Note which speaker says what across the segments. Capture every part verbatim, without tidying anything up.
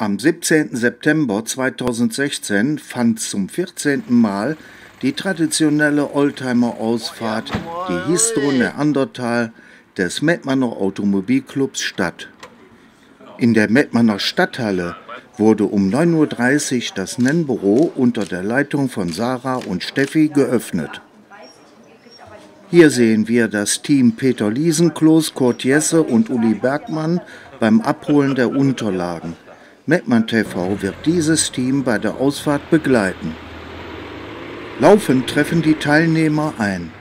Speaker 1: Am siebzehnten September zweitausendsechzehn fand zum vierzehnten Mal die traditionelle Oldtimer-Ausfahrt, die Histro Neandertal des Mettmanner Automobilclubs statt. In der Mettmanner Stadthalle wurde um neun Uhr dreißig das Nennbüro unter der Leitung von Sarah und Steffi geöffnet. Hier sehen wir das Team Peter Liesenkloß, Kurt Jesse und Uli Bergmann beim Abholen der Unterlagen. Mettmann T V wird dieses Team bei der Ausfahrt begleiten. Laufend treffen die Teilnehmer ein.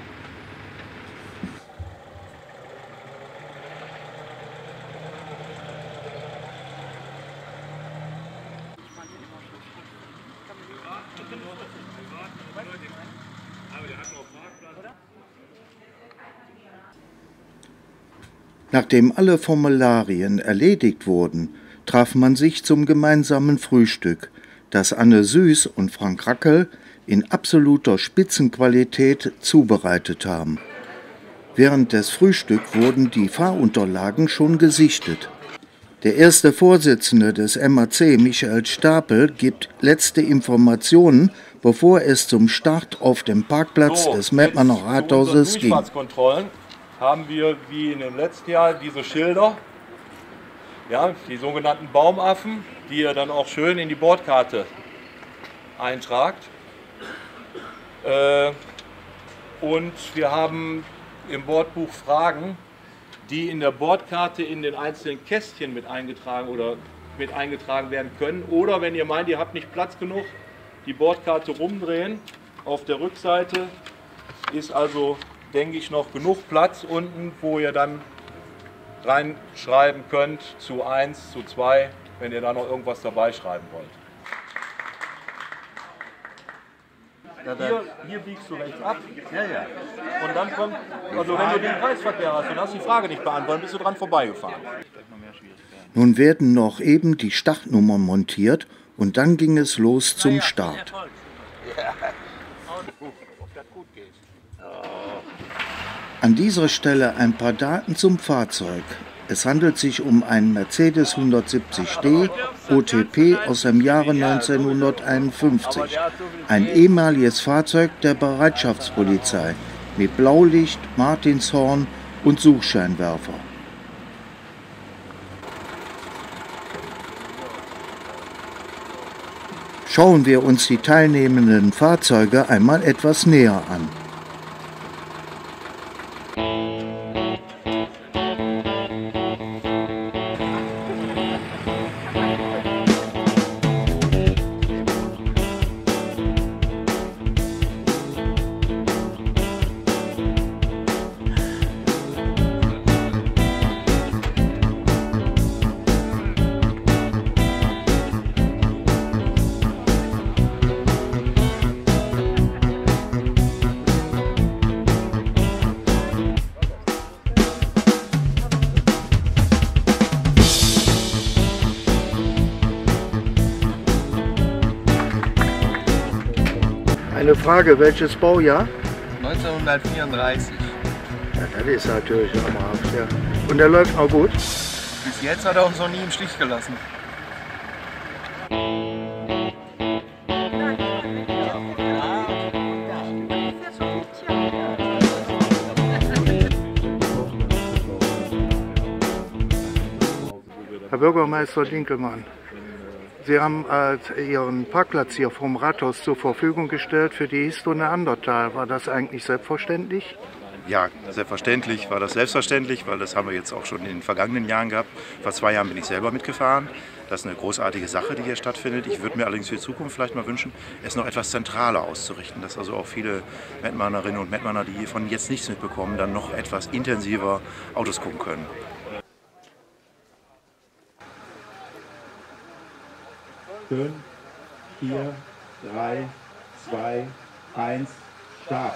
Speaker 1: Nachdem alle Formularien erledigt wurden, traf man sich zum gemeinsamen Frühstück, das Anne Süß und Frank Rackel in absoluter Spitzenqualität zubereitet haben. Während des Frühstücks wurden die Fahrunterlagen schon gesichtet. Der erste Vorsitzende des M A C, Michael Stapel, gibt letzte Informationen, bevor es zum Start auf dem Parkplatz so, des Mettmanner Rathauses ging.
Speaker 2: Haben wir wie in dem letzten Jahr diese Schilder, ja, die sogenannten Baumaffen, die ihr dann auch schön in die Bordkarte eintragt. Äh, und wir haben im Bordbuch Fragen, die in der Bordkarte in den einzelnen Kästchen mit eingetragen oder mit eingetragen werden können. Oder wenn ihr meint, ihr habt nicht Platz genug, die Bordkarte rumdrehen. Auf der Rückseite ist also, denke ich, noch genug Platz unten, wo ihr dann reinschreiben könnt zu eins, zu zwei, wenn ihr da noch irgendwas dabei schreiben wollt. Hier, hier biegst du rechts ab. Ja, ja. Und dann kommt, also wenn du den Kreisverkehr hast und hast die Frage nicht beantwortet, bist du dran vorbeigefahren.
Speaker 1: Nun werden noch eben die Startnummern montiert und dann ging es los zum Start. An dieser Stelle ein paar Daten zum Fahrzeug. Es handelt sich um einen Mercedes hundertsiebzig D O T P aus dem Jahre neunzehnhunderteinundfünfzig. Ein ehemaliges Fahrzeug der Bereitschaftspolizei mit Blaulicht, Martinshorn und Suchscheinwerfer. Schauen wir uns die teilnehmenden Fahrzeuge einmal etwas näher an. Eine Frage, welches Baujahr?
Speaker 3: neunzehnhundertvierunddreißig.
Speaker 1: Ja, das ist natürlich traumhaft, ja. Und der läuft auch gut?
Speaker 3: Bis jetzt hat er uns noch nie im Stich gelassen.
Speaker 1: Herr Bürgermeister Dinkelmann, Sie haben äh, Ihren Parkplatz hier vom Rathaus zur Verfügung gestellt für die Histro Neandertal. War das eigentlich selbstverständlich?
Speaker 4: Ja, selbstverständlich war das selbstverständlich, weil das haben wir jetzt auch schon in den vergangenen Jahren gehabt. Vor zwei Jahren bin ich selber mitgefahren. Das ist eine großartige Sache, die hier stattfindet. Ich würde mir allerdings für die Zukunft vielleicht mal wünschen, es noch etwas zentraler auszurichten, dass also auch viele Mettmannerinnen und Mettmanner, die hiervon jetzt nichts mitbekommen, dann noch etwas intensiver Autos gucken können.
Speaker 5: fünf, vier, drei, zwei, eins, Start.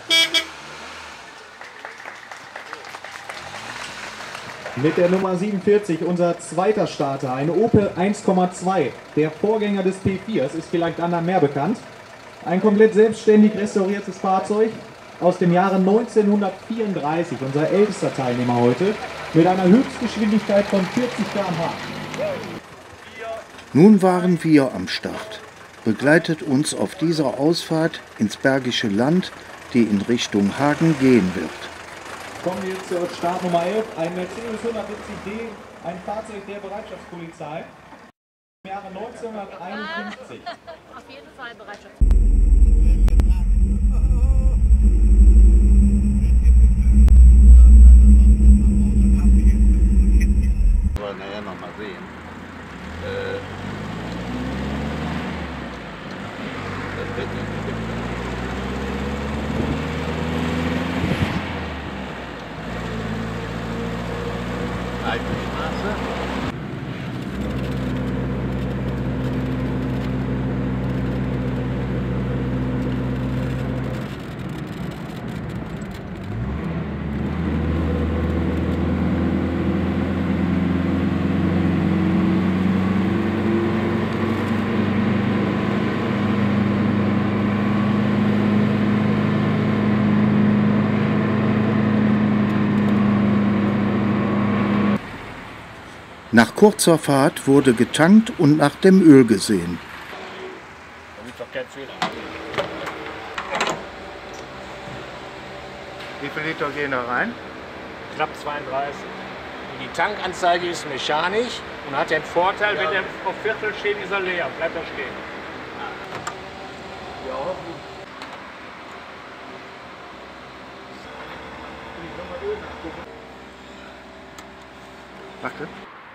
Speaker 5: Mit der Nummer siebenundvierzig unser zweiter Starter, ein Opel eins Komma zwei. Der Vorgänger des P vier ist vielleicht anderen mehr bekannt. Ein komplett selbstständig restauriertes Fahrzeug aus dem Jahre neunzehnhundertvierunddreißig, unser ältester Teilnehmer heute, mit einer Höchstgeschwindigkeit von vierzig Kilometer pro Stunde.
Speaker 1: Nun waren wir am Start. Begleitet uns auf dieser Ausfahrt ins Bergische Land, die in Richtung Hagen gehen wird.
Speaker 5: Kommen wir jetzt zur Startnummer elf, ein Mercedes hundertsiebzig D, ein Fahrzeug der Bereitschaftspolizei im Jahre neunzehnhunderteinundfünfzig.
Speaker 6: Auf jeden Fall Bereitschaft.
Speaker 7: Wollen wir ja noch mal sehen. Äh, das wird nicht. Alpenstraße.
Speaker 1: Nach kurzer Fahrt wurde getankt und nach dem Öl gesehen.
Speaker 2: Da gibt doch keinen Fehler.
Speaker 7: Wie viel Liter gehen da rein?
Speaker 2: Knapp zweiunddreißig. Die Tankanzeige ist mechanisch und hat den Vorteil, wenn er auf Viertel steht, ist er leer. Bleibt er stehen.
Speaker 7: Danke.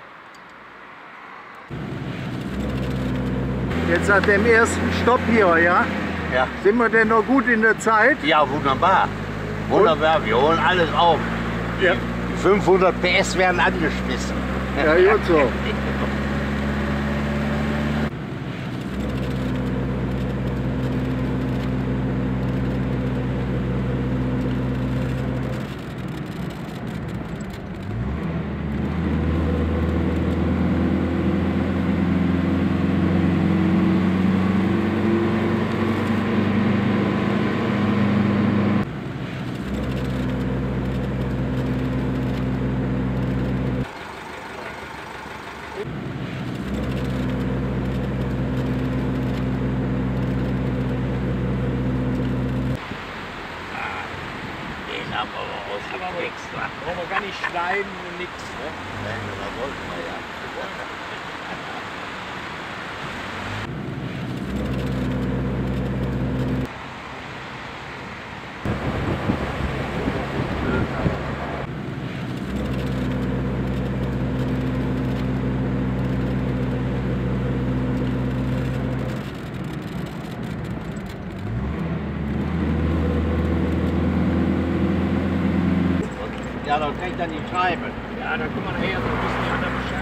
Speaker 7: Jetzt nach dem ersten Stopp hier, ja? Ja. Sind wir denn noch gut in der Zeit? Ja, wunderbar. Wunderbar, wir holen alles auf.
Speaker 2: Ja.
Speaker 7: Die fünfhundert P S werden angeschmissen.
Speaker 1: Ja, gut so.
Speaker 2: Aber extra. Brauchen wir gar nicht schneiden und nichts. Ne?
Speaker 7: Nein, das wollten wir ja. Ja, dann kann ich dann die Scheibe.
Speaker 2: Ja, da kommen wir nachher so ein bisschen an der Bescheid.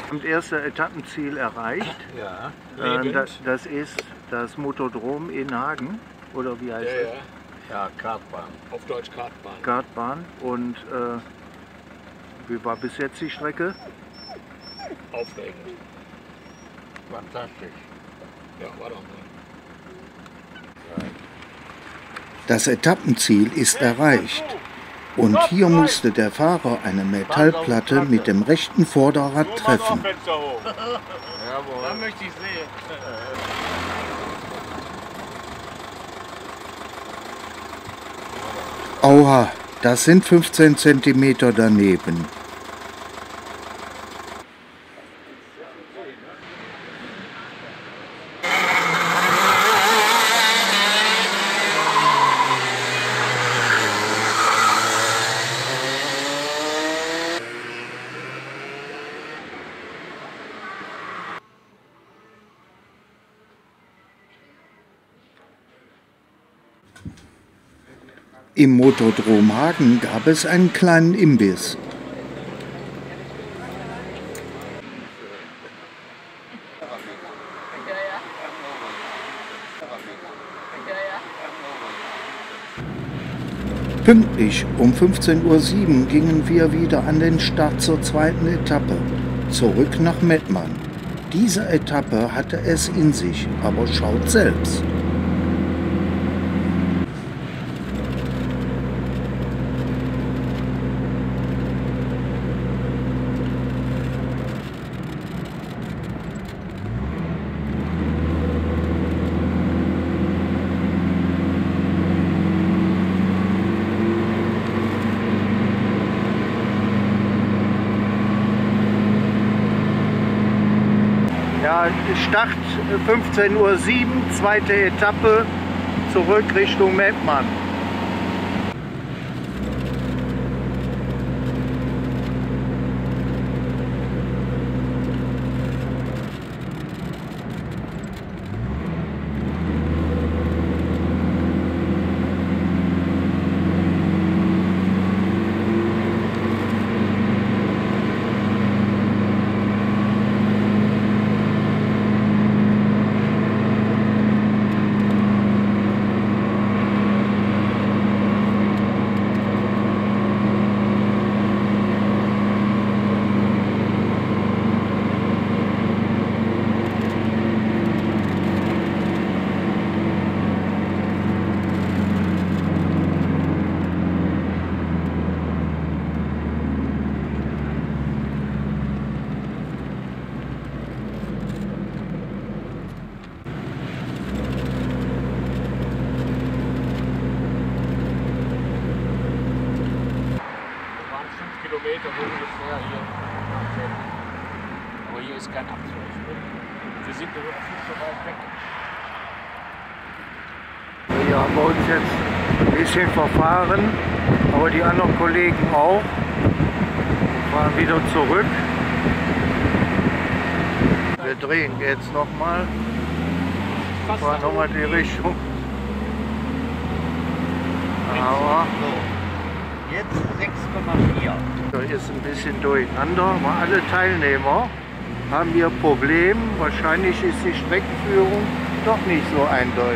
Speaker 1: Das erste Etappenziel erreicht.
Speaker 7: Ja.
Speaker 1: Äh, das, das ist das Motodrom in Hagen, oder wie heißt
Speaker 2: Ja,
Speaker 1: es?
Speaker 2: ja.
Speaker 7: Ja, Kartbahn.
Speaker 2: Auf Deutsch Kartbahn.
Speaker 1: Kartbahn. Und äh, wie war bis jetzt die Strecke?
Speaker 2: Aufregend.
Speaker 7: Fantastisch.
Speaker 2: Ja, war doch mal.
Speaker 1: Das Etappenziel ist erreicht. Und hier musste der Fahrer eine Metallplatte mit dem rechten Vorderrad treffen.
Speaker 2: Jawohl.
Speaker 7: Da möchte ich sehen.
Speaker 1: Aua, das sind fünfzehn Zentimeter daneben. Im Motodrom Hagen gab es einen kleinen Imbiss. Pünktlich um fünfzehn Uhr sieben gingen wir wieder an den Start zur zweiten Etappe, zurück nach Mettmann. Diese Etappe hatte es in sich, aber schaut selbst. Ja, Start fünfzehn Uhr sieben, zweite Etappe, zurück Richtung Mettmann.
Speaker 2: Kilometer ungefähr hier. Aber hier ist kein Abzweig. Wir sind noch nicht so weit weg.
Speaker 1: Wir haben uns jetzt ein bisschen verfahren, aber die anderen Kollegen auch. Wir fahren wieder zurück. Wir drehen jetzt nochmal. Fahren nochmal die Richtung. Aber
Speaker 7: Jetzt sechs Komma vier.
Speaker 1: da ist ein bisschen durcheinander, aber alle Teilnehmer haben ihr Problem. Wahrscheinlich ist die Streckenführung doch nicht so eindeutig.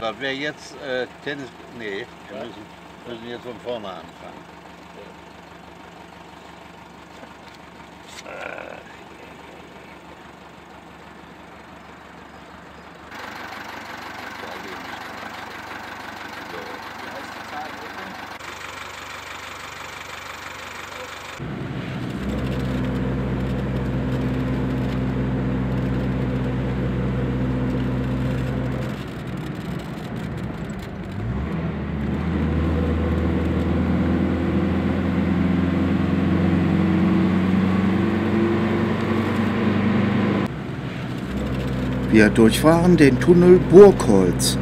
Speaker 7: das wäre jetzt äh, Tennis. Nee, wir müssen, müssen jetzt von vorne anfangen. Äh.
Speaker 1: Wir durchfahren den Tunnel Burgholz.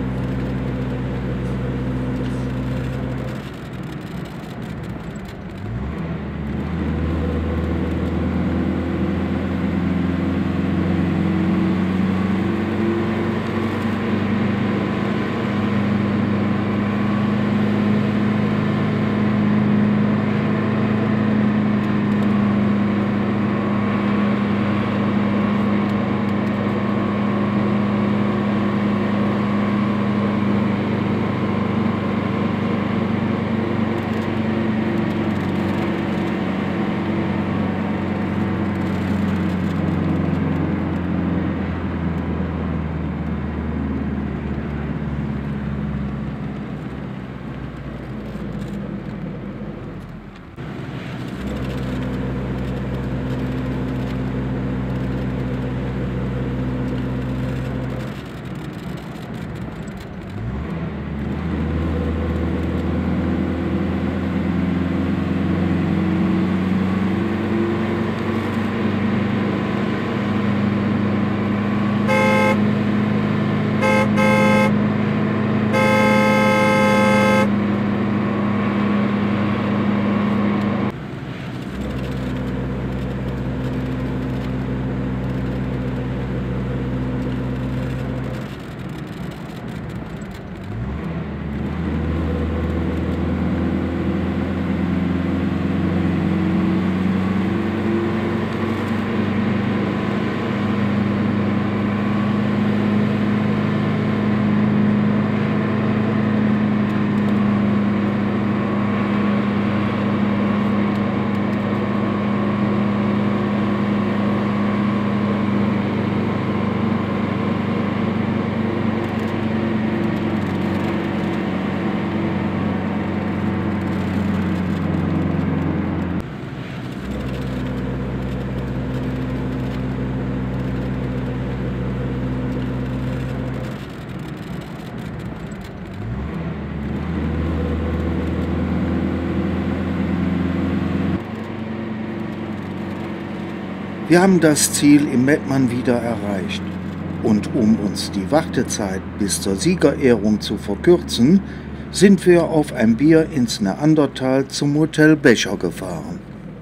Speaker 1: Wir haben das Ziel im Mettmann wieder erreicht. Und um uns die Wartezeit bis zur Siegerehrung zu verkürzen, sind wir auf ein Bier ins Neandertal zum Hotel Becher gefahren.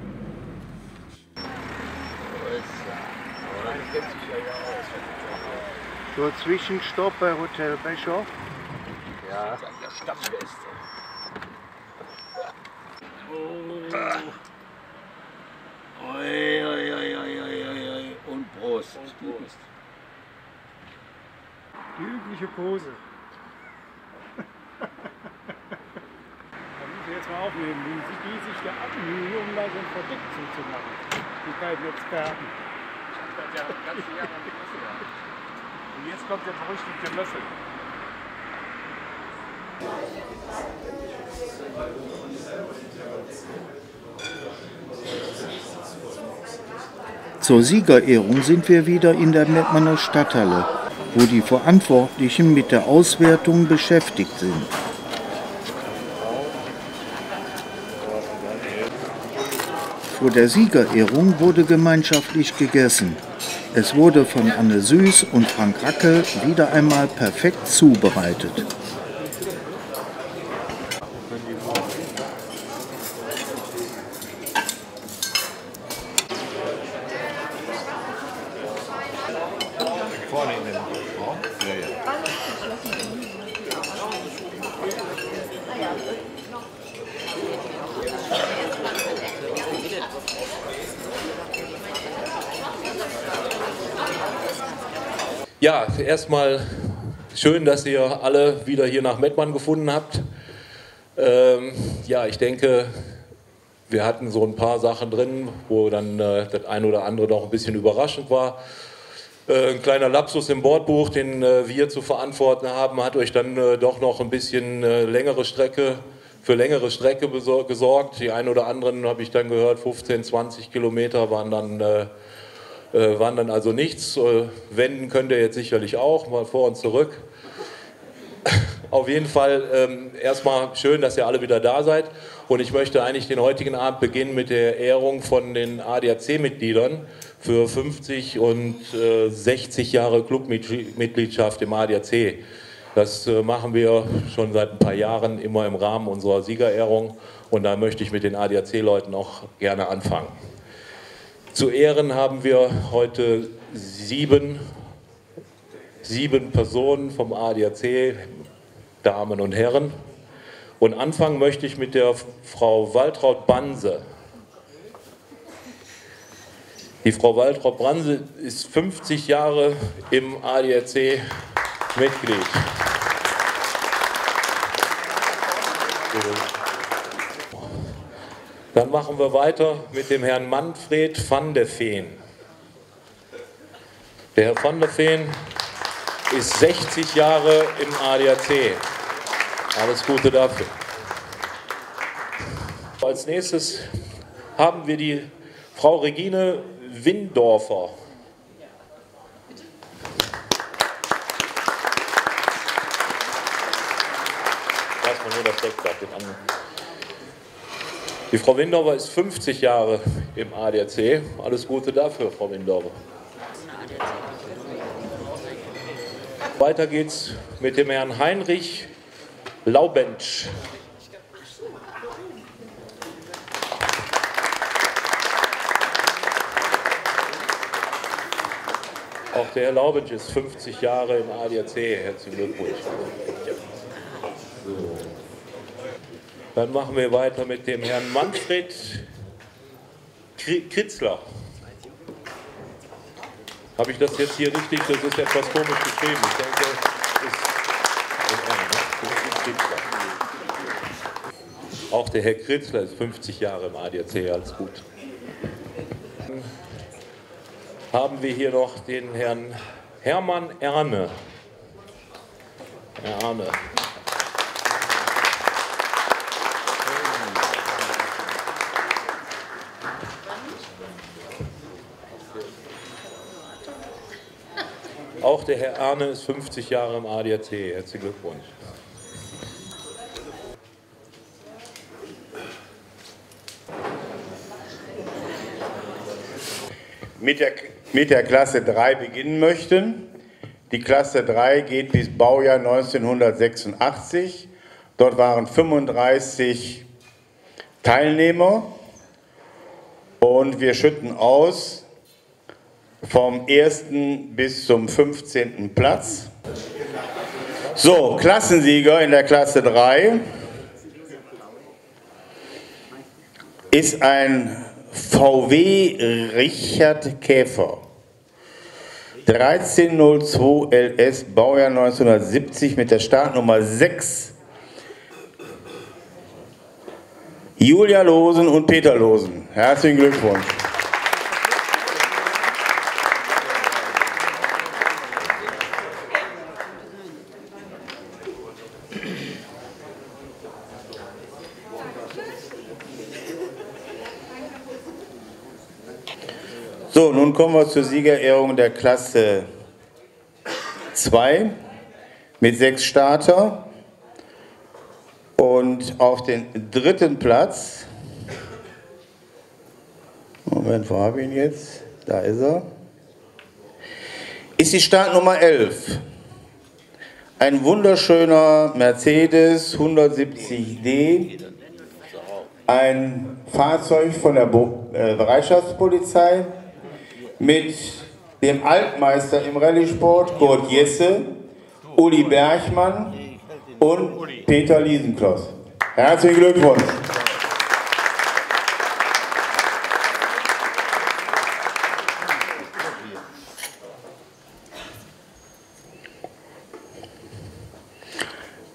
Speaker 7: So, Zwischenstopp bei Hotel Becher. Ja.
Speaker 2: Der Stammgäste.
Speaker 7: Oi, oi, oi, oi, oi, oi. Und Prost.
Speaker 2: Und Prost.
Speaker 8: Die übliche Pose. Da müssen wir jetzt mal aufnehmen, wie sie die sich da abmühen, um da so ein Produkt zuzumachen. Die beiden Experten.
Speaker 2: Ich hab das ja das ganze Jahr noch nicht gegessen. Und jetzt kommt der berüchtigte Löffel.
Speaker 1: Zur Siegerehrung sind wir wieder in der Mettmanner Stadthalle, wo die Verantwortlichen mit der Auswertung beschäftigt sind. Vor der Siegerehrung wurde gemeinschaftlich gegessen. Es wurde von Anne Süß und Frank Rackel wieder einmal perfekt zubereitet.
Speaker 2: Ja, erstmal schön, dass ihr alle wieder hier nach Mettmann gefunden habt. Ähm, ja, ich denke, wir hatten so ein paar Sachen drin, wo dann äh, das ein oder andere doch ein bisschen überraschend war. Äh, ein kleiner Lapsus im Bordbuch, den äh, wir zu verantworten haben, hat euch dann äh, doch noch ein bisschen äh, längere Strecke, für längere Strecke gesorgt. Die ein oder anderen, habe ich dann gehört, fünfzehn, zwanzig Kilometer waren dann, äh, äh, waren dann also nichts. Äh, wenden könnt ihr jetzt sicherlich auch, mal vor und zurück. Auf jeden Fall ähm, erstmal schön, dass ihr alle wieder da seid. Und ich möchte eigentlich den heutigen Abend beginnen mit der Ehrung von den A D A C-Mitgliedern für fünfzig und äh, sechzig Jahre Clubmitgliedschaft im A D A C. Das äh, machen wir schon seit ein paar Jahren immer im Rahmen unserer Siegerehrung. Und da möchte ich mit den A D A C-Leuten auch gerne anfangen. Zu Ehren haben wir heute sieben, sieben Personen vom A D A C, Damen und Herren. Und anfangen möchte ich mit der Frau Waltraud Banse. Die Frau Waltraud Banse ist fünfzig Jahre im A D A C Mitglied. Dann machen wir weiter mit dem Herrn Manfred van der Veen. Der Herr van der Veen ist sechzig Jahre im A D A C. Alles Gute dafür. Als nächstes haben wir die Frau Regine Windorfer. Lass mal nur das Deckblatt, den anderen. Die Frau Windorfer ist fünfzig Jahre im A D A C. Alles Gute dafür, Frau Windorfer. Weiter geht's mit dem Herrn Heinrich Laubensch. Auch der Herr Laubensch ist fünfzig Jahre im A D A C. Herzlichen Glückwunsch. So. Dann machen wir weiter mit dem Herrn Manfred Kritzler. Habe ich das jetzt hier richtig? Das ist etwas komisch geschrieben. Ich denke, das ist auch der Herr Kritzler ist fünfzig Jahre im A D A C, alles gut. Dann haben wir hier noch den Herrn Hermann Erne. Herr Erne. Auch der Herr Erne ist fünfzig Jahre im A D A C. Herzlichen Glückwunsch.
Speaker 9: Mit der, mit der Klasse drei beginnen möchten. Die Klasse drei geht bis Baujahr neunzehnhundertsechsundachtzig. Dort waren fünfunddreißig Teilnehmer und wir schütten aus vom ersten bis zum fünfzehnten Platz. So, Klassensieger in der Klasse drei ist ein V W Richard Käfer. dreizehn null zwei L S, Baujahr neunzehnhundertsiebzig mit der Startnummer sechs. Julia Losen und Peter Losen. Herzlichen Glückwunsch. So, nun kommen wir zur Siegerehrung der Klasse zwei mit sechs Starter. Und auf den dritten Platz, Moment, wo habe ich ihn jetzt? Da ist er, ist die Startnummer elf. Ein wunderschöner Mercedes hundertsiebzig D, ein Fahrzeug von der Bereitschaftspolizei, mit dem Altmeister im Rallye-Sport Kurt Jesse, Uli Bergmann und Peter Liesenkloss. Herzlichen Glückwunsch!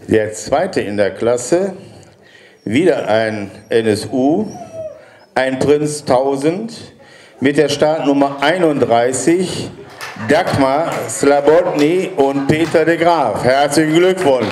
Speaker 9: Der zweite in der Klasse, wieder ein N S U, ein Prinz tausend mit der Startnummer einunddreißig, Dagmar Slabotny und Peter de Graaf. Herzlichen Glückwunsch!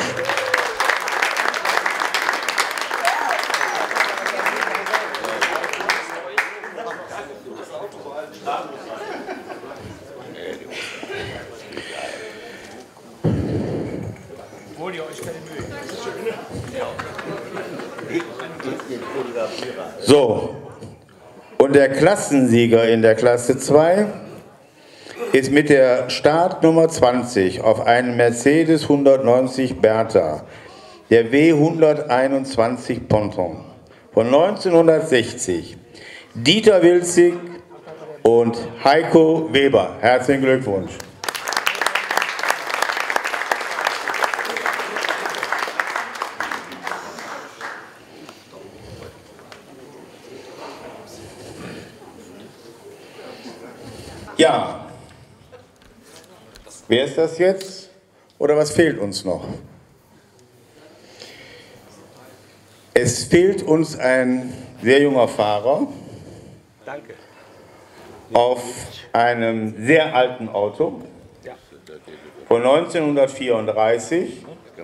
Speaker 9: So, und der Klassensieger in der Klasse zwei ist mit der Startnummer zwanzig auf einen Mercedes hundertneunzig Bertha, der W hunderteinundzwanzig Ponton von neunzehnhundertsechzig, Dieter Wilzig und Heiko Weber. Herzlichen Glückwunsch! Ja, wer ist das jetzt oder was fehlt uns noch? Es fehlt uns ein sehr junger Fahrer. Danke. Auf einem sehr alten Auto von neunzehnhundertvierunddreißig.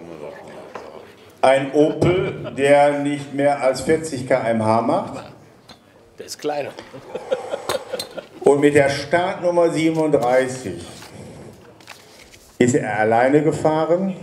Speaker 9: Ein Opel, der nicht mehr als vierzig Kilometer pro Stunde macht.
Speaker 10: Der ist kleiner.
Speaker 9: Und mit der Startnummer siebenunddreißig ist er alleine gefahren.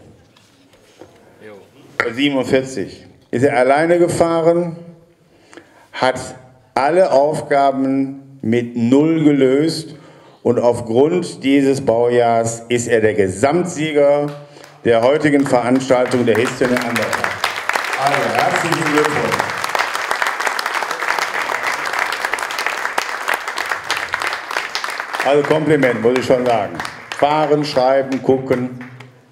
Speaker 9: siebenundvierzig ist er alleine gefahren, hat alle Aufgaben mit Null gelöst und aufgrund dieses Baujahrs ist er der Gesamtsieger der heutigen Veranstaltung der History Undertale. Also herzlichen Glückwunsch! Also Kompliment, muss ich schon sagen. Fahren, schreiben, gucken.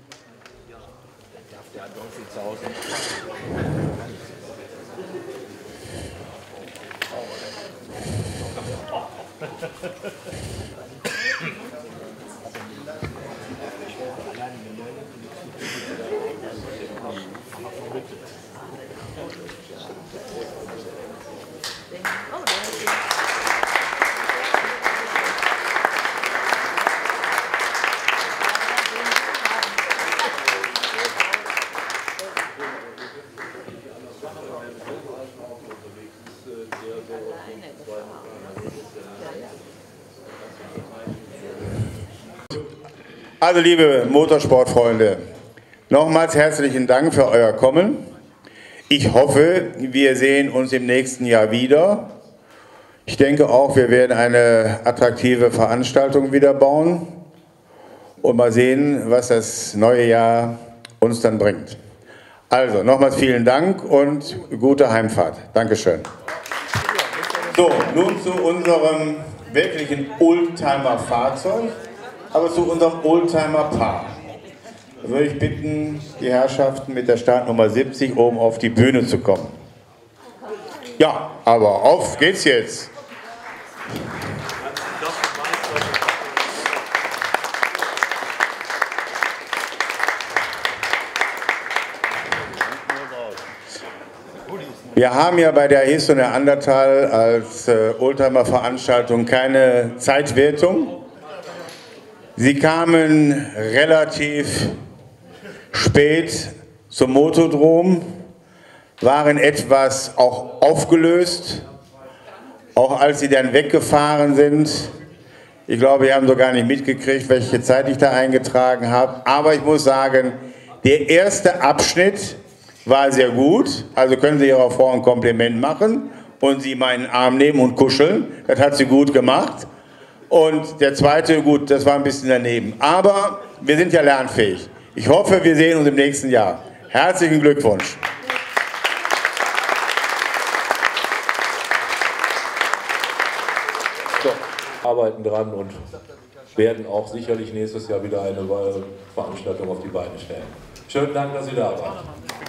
Speaker 9: Also liebe Motorsportfreunde, nochmals herzlichen Dank für euer Kommen. Ich hoffe, wir sehen uns im nächsten Jahr wieder. Ich denke auch, wir werden eine attraktive Veranstaltung wieder bauen und mal sehen, was das neue Jahr uns dann bringt. Also nochmals vielen Dank und gute Heimfahrt. Dankeschön. So, nun zu unserem wirklichen Oldtimer-Fahrzeug. Aber zu unserem Oldtimer-Paar. Da würde ich bitten, die Herrschaften mit der Startnummer siebzig oben auf die Bühne zu kommen. Ja, aber auf geht's jetzt. Wir haben ja bei der History Undertale als äh, Oldtimer-Veranstaltung keine Zeitwertung. Sie kamen relativ spät zum Motodrom, waren etwas auch aufgelöst, auch als sie dann weggefahren sind. Ich glaube, wir haben so gar nicht mitgekriegt, welche Zeit ich da eingetragen habe. Aber ich muss sagen, der erste Abschnitt war sehr gut. Also können Sie Ihrer Frau ein Kompliment machen und sie meinen Arm nehmen und kuscheln. Das hat sie gut gemacht. Und der zweite, gut, das war ein bisschen daneben. Aber wir sind ja lernfähig. Ich hoffe, wir sehen uns im nächsten Jahr. Herzlichen Glückwunsch.
Speaker 11: So, arbeiten dran und werden auch sicherlich nächstes Jahr wieder eine Veranstaltung auf die Beine stellen. Schönen Dank, dass Sie da waren.